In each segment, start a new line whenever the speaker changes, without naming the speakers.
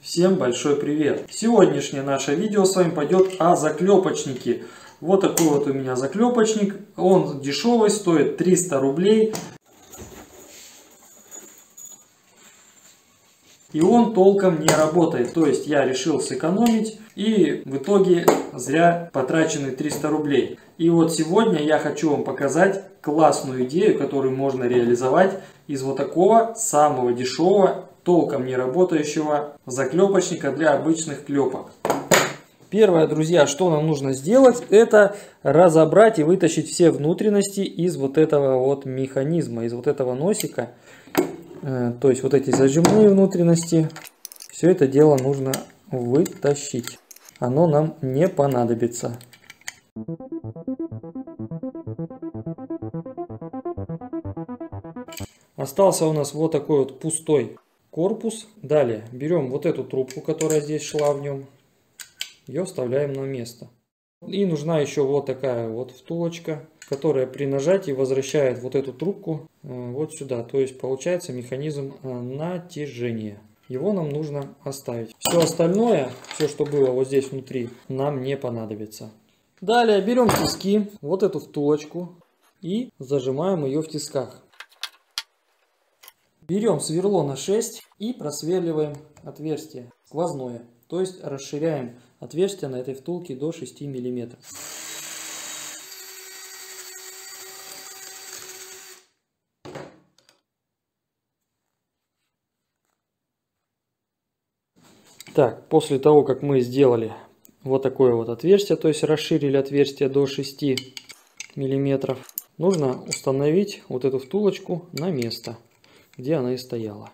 Всем большой привет! Сегодняшнее наше видео с вами пойдет о заклепочнике. Вот такой вот у меня заклепочник. Он дешевый, стоит 300 рублей. И он толком не работает. То есть я решил сэкономить и в итоге зря потрачены 300 рублей. И вот сегодня я хочу вам показать классную идею, которую можно реализовать из вот такого самого дешевого, толком не работающего заклепочника для обычных клепок. Первое, друзья, что нам нужно сделать, это разобрать и вытащить все внутренности из вот этого вот механизма, из вот этого носика. То есть вот эти зажимные внутренности, все это дело нужно вытащить. Оно нам не понадобится. Остался у нас вот такой вот пустой корпус. Далее берем вот эту трубку, которая здесь шла в нем. Ее вставляем на место. И нужна еще вот такая вот втулочка, которая при нажатии возвращает вот эту трубку вот сюда. То есть получается механизм натяжения. Его нам нужно оставить. Все остальное, все что было вот здесь внутри, нам не понадобится. Далее берем тиски, вот эту втулочку и зажимаем ее в тисках. Берем сверло на 6 и просверливаем отверстие сквозное. То есть расширяем отверстие на этой втулке до 6 мм. Так, после того, как мы сделали вот такое вот отверстие, то есть расширили отверстие до 6 мм, нужно установить вот эту втулочку на место, где она и стояла.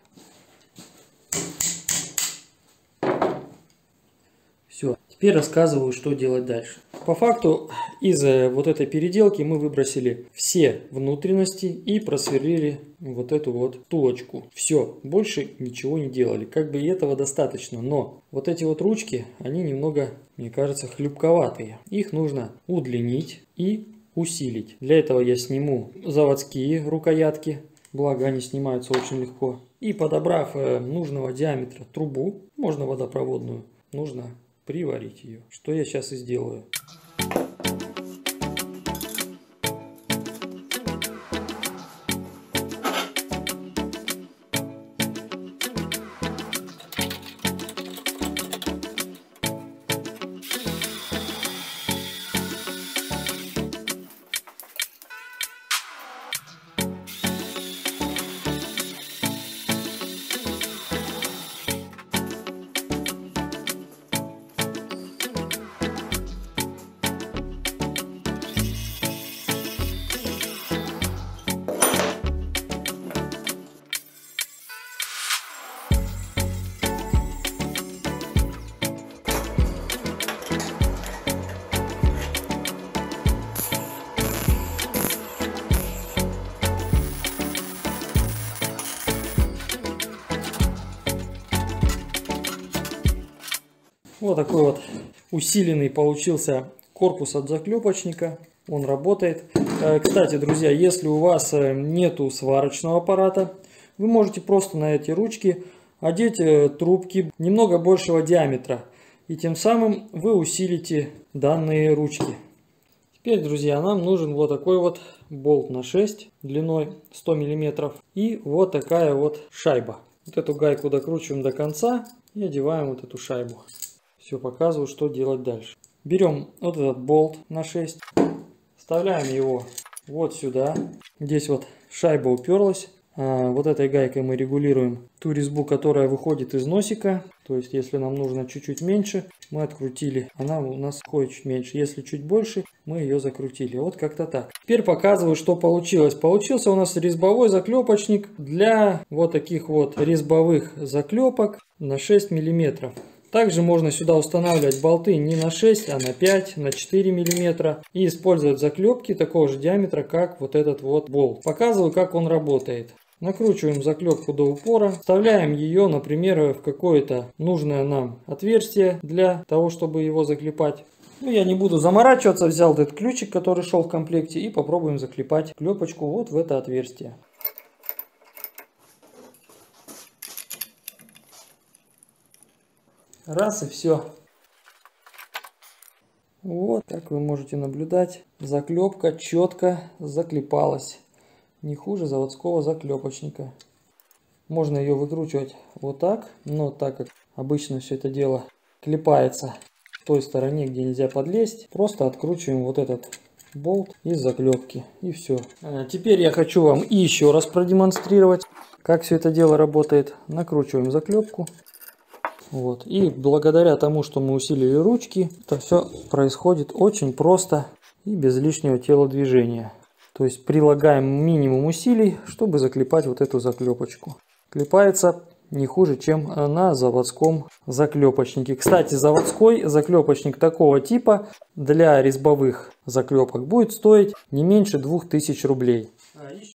Все, теперь рассказываю, что делать дальше. По факту из вот этой переделки мы выбросили все внутренности и просверлили вот эту вот втулочку. Все, больше ничего не делали. Как бы и этого достаточно, но вот эти вот ручки, они немного, мне кажется, хлюпковатые. Их нужно удлинить и усилить. Для этого я сниму заводские рукоятки, благо они снимаются очень легко. И подобрав нужного диаметра трубу, можно водопроводную, нужно приварить ее, что я сейчас и сделаю. Вот такой вот усиленный получился корпус от заклепочника. Он работает. Кстати, друзья, если у вас нету сварочного аппарата, вы можете просто на эти ручки одеть трубки немного большего диаметра. И тем самым вы усилите данные ручки. Теперь, друзья, нам нужен вот такой вот болт на 6 длиной 100 мм. И вот такая вот шайба. Вот эту гайку докручиваем до конца и одеваем вот эту шайбу. Все, показываю, что делать дальше. Берем вот этот болт на 6, вставляем его вот сюда. Здесь вот шайба уперлась. Вот этой гайкой мы регулируем ту резьбу, которая выходит из носика. То есть, если нам нужно чуть-чуть меньше, мы открутили. Она у нас ходит чуть меньше. Если чуть больше, мы ее закрутили. Вот как-то так. Теперь показываю, что получилось. Получился у нас резьбовой заклепочник для вот таких вот резьбовых заклепок на 6 мм. Также можно сюда устанавливать болты не на 6, а на 5, на 4 мм. И использовать заклепки такого же диаметра, как вот этот вот болт. Показываю, как он работает. Накручиваем заклепку до упора. Вставляем ее, например, в какое-то нужное нам отверстие для того, чтобы его заклепать. Ну, я не буду заморачиваться. Взял этот ключик, который шел в комплекте. И попробуем заклепать клепочку вот в это отверстие. Раз и все. Вот, как вы можете наблюдать, заклепка четко заклепалась. Не хуже заводского заклепочника. Можно ее выкручивать вот так, но так как обычно все это дело клепается в той стороне, где нельзя подлезть, просто откручиваем вот этот болт из заклепки и все. Теперь я хочу вам еще раз продемонстрировать, как все это дело работает. Накручиваем заклепку. Вот. И благодаря тому, что мы усилили ручки, это все происходит очень просто и без лишнего телодвижения. То есть прилагаем минимум усилий, чтобы заклепать вот эту заклепочку. Клепается не хуже, чем на заводском заклепочнике. Кстати, заводской заклепочник такого типа для резьбовых заклепок будет стоить не меньше 2000 рублей.